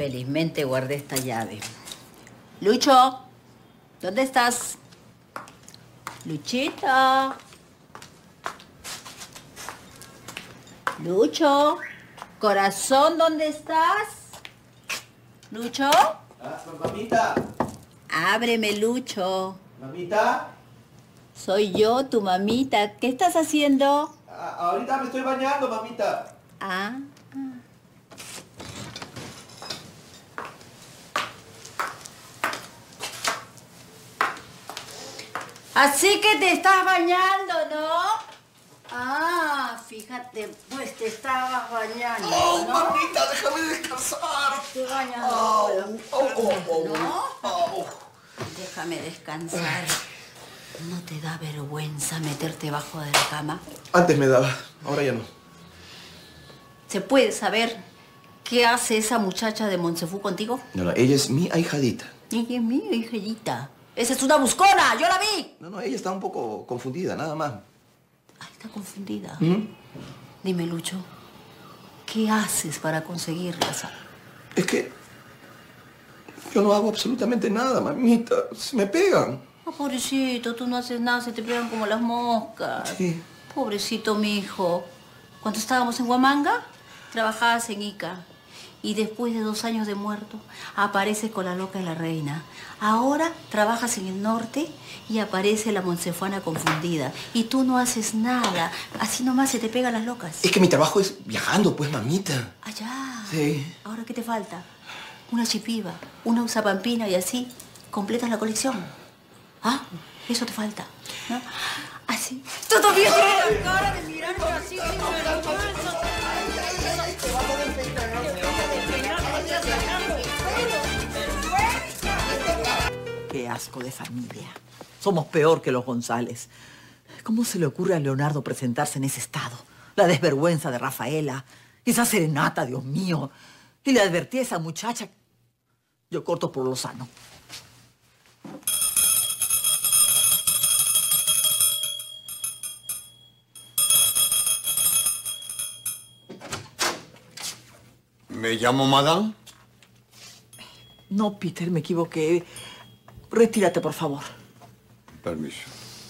Felizmente guardé esta llave. Lucho, ¿dónde estás? Luchito. Lucho. Corazón, ¿dónde estás? Lucho. Mamita. Ábreme, Lucho. Mamita. Soy yo, tu mamita. ¿Qué estás haciendo? Ahorita me estoy bañando, mamita. Ah. Así que te estás bañando, ¿no? Ah, fíjate, pues te estabas bañando, ¡Oh, ¿no? mamita, déjame descansar! Te bañando, ¡Oh! Déjame descansar. ¿No te da vergüenza meterte bajo de la cama? Antes me daba, ahora ya no. ¿Se puede saber qué hace esa muchacha de Montefú contigo? No, ella es mi ahijadita. Ella es mi hijita. Esa es una buscona, yo la vi. No, ella está un poco confundida, nada más. Ay, está confundida. Dime, Lucho, ¿qué haces para conseguirlas? Es que yo no hago absolutamente nada, mamita. Se me pegan. Oh, pobrecito, tú no haces nada, se te pegan como las moscas. Sí. Pobrecito mi hijo. Cuando estábamos en Huamanga, trabajabas en Ica. Y después de 2 años de muerto, apareces con la loca de la reina. Ahora trabajas en el norte y aparece la monsefuana confundida. Y tú no haces nada. Así nomás se te pegan las locas. Es que mi trabajo es viajando, pues, mamita. Allá. Sí. ¿Ahora qué te falta? Una chipiva, una usapampina y así completas la colección. ¿Ah? Eso te falta, ¿no? Así. Todavía tienes la cara de mirarme así sin vergüenza. Qué asco de familia. Somos peor que los González. ¿Cómo se le ocurre a Leonardo presentarse en ese estado? La desvergüenza de Rafaela. Esa serenata, Dios mío. Y le advertí a esa muchacha. Yo corto por lo sano. ¿Me llamo Madame? No, Peter, me equivoqué. Retírate, por favor. Permiso.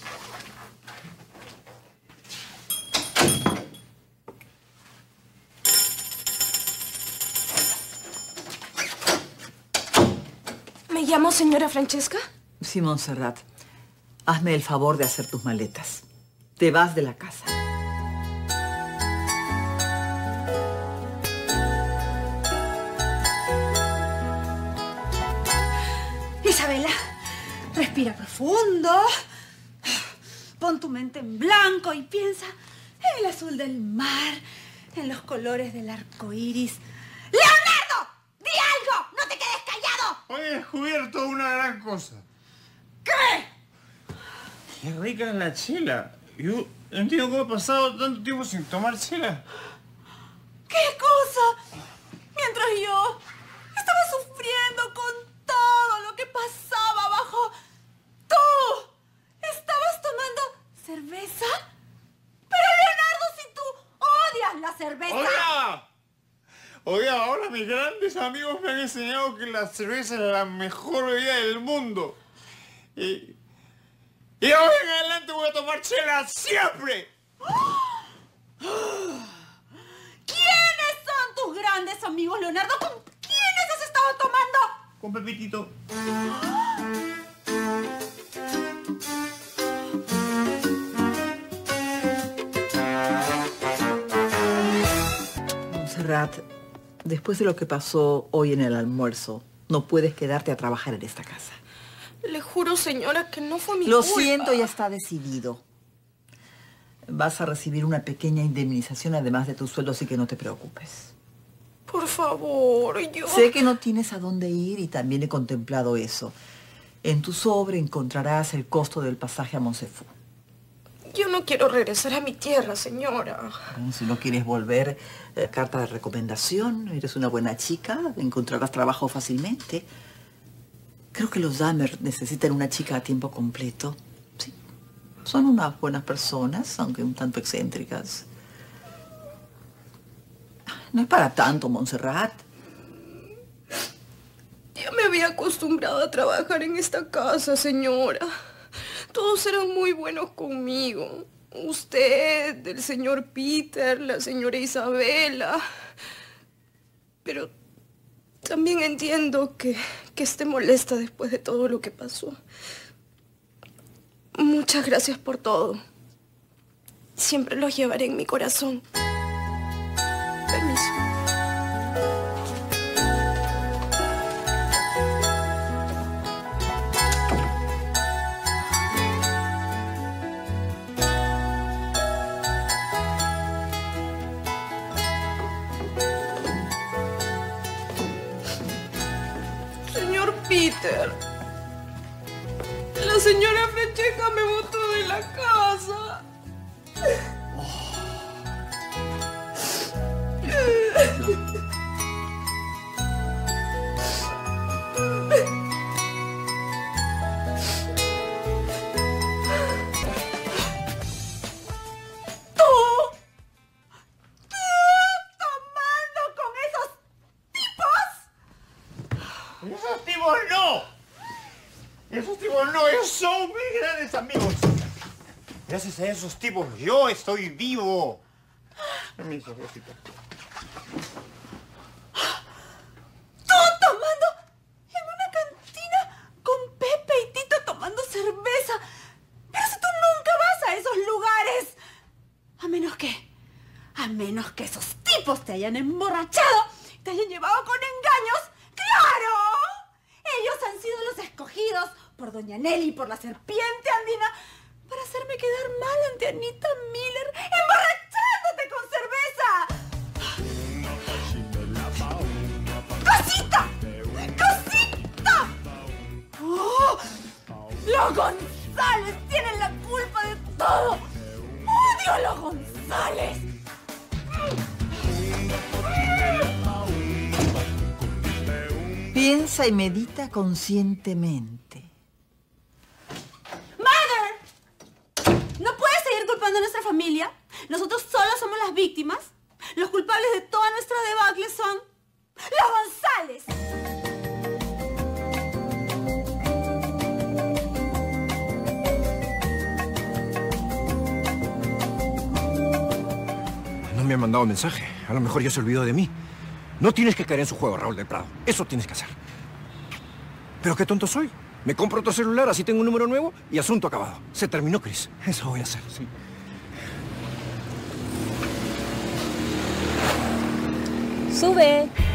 ¿Me llamo señora Francesca? Sí, Montserrat. Hazme el favor de hacer tus maletas. Te vas de la casa. Isabela, respira profundo. Pon tu mente en blanco y piensa en el azul del mar, en los colores del arco iris. ¡Leonardo! ¡Di algo! ¡No te quedes callado! Hoy he descubierto una gran cosa. ¿Qué? Qué rica es la chela. Yo no entiendo cómo he pasado tanto tiempo sin tomar chela. ¿Qué cosa? Mientras yo estaba sufriendo con todo lo que pasaba abajo, tú estabas tomando cerveza. Pero Leonardo, si tú odias la cerveza. ¡Oiga! Oiga, ahora mis grandes amigos me han enseñado que la cerveza es la mejor bebida del mundo. Y ahora en adelante voy a tomar chela siempre. ¿Quiénes son tus grandes amigos, Leonardo? ¿Con quiénes has estado tomando? Con Pepitito. Montserrat, después de lo que pasó hoy en el almuerzo, no puedes quedarte a trabajar en esta casa. Le juro, señora, que no fue mi Lo culpa. siento, ya está decidido. Vas a recibir una pequeña indemnización además de tu sueldo, así que no te preocupes. Por favor, yo... Sé que no tienes a dónde ir y también he contemplado eso. En tu sobre encontrarás el costo del pasaje a Montefú. Yo no quiero regresar a mi tierra, señora. Bueno, si no quieres volver, carta de recomendación, eres una buena chica, encontrarás trabajo fácilmente. Creo que los Dahmer necesitan una chica a tiempo completo. Sí, son unas buenas personas, aunque un tanto excéntricas. No es para tanto, Montserrat. había acostumbrado a trabajar en esta casa, señora. Todos eran muy buenos conmigo. Usted, el señor Peter, la señora Isabela. Pero también entiendo que esté molesta después de todo lo que pasó. Muchas gracias por todo. Siempre los llevaré en mi corazón. Permiso. Señor Peter, la señora Francesca me botó de la casa. ¡Esos tipos no! ¡Esos tipos no! ¡Ellos son mis grandes amigos! Gracias a esos tipos yo estoy vivo. Permiso, Rosita. ¡Tú tomando en una cantina con Pepe y Tito tomando cerveza! ¡Pero si tú nunca vas a esos lugares! A menos que esos tipos te hayan emborrachado, te hayan llevado con engaños. ¡Claro! Ellos han sido los escogidos por doña Nelly y por la serpiente andina para hacerme quedar mal ante Anita Miller, emborrachándote con cerveza. ¡Cosita! ¡Cosita! ¡Oh! ¡Los González tienen la culpa de todo! ¡Odio a los González! Piensa y medita conscientemente. ¡Mother! ¿No puedes seguir culpando a nuestra familia? Nosotros solo somos las víctimas. Los culpables de toda nuestra debacle son los González. No me han mandado mensaje. A lo mejor ya se olvidó de mí. No tienes que caer en su juego, Raúl del Prado. Eso tienes que hacer. Pero qué tonto soy. Me compro otro celular, así tengo un número nuevo y asunto acabado. Se terminó, Chris. Eso voy a hacer, sí. Sube.